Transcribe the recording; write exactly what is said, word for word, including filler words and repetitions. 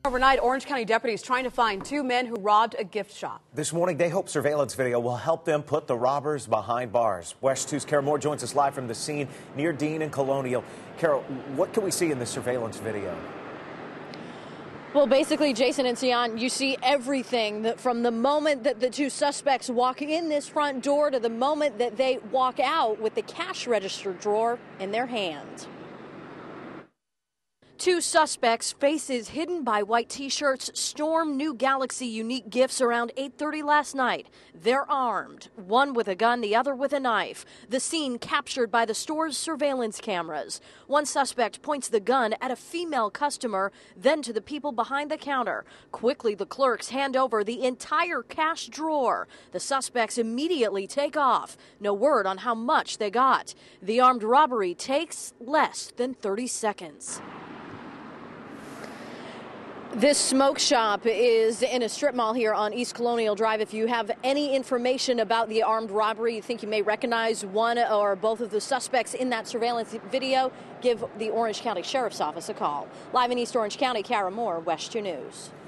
Overnight, Orange County deputies trying to find two men who robbed a gift shop. This morning, they hope surveillance video will help them put the robbers behind bars. WESH two's Carol Moore joins us live from the scene near Dean and Colonial. Carol, what can we see in the surveillance video? Well, basically, Jason and Sion, you see everything that from the moment that the two suspects walk in this front door to the moment that they walk out with the cash register drawer in their hand. Two suspects, faces hidden by white T-shirts, stormed New Galaxy Unique Gifts around eight thirty last night. They're armed, one with a gun, the other with a knife. The scene captured by the store's surveillance cameras. One suspect points the gun at a female customer, then to the people behind the counter. Quickly, the clerks hand over the entire cash drawer. The suspects immediately take off. No word on how much they got. The armed robbery takes less than thirty seconds. This smoke shop is in a strip mall here on East Colonial Drive. If you have any information about the armed robbery, you think you may recognize one or both of the suspects in that surveillance video, give the Orange County Sheriff's Office a call. Live in East Orange County, Carol Moore, WESH two News.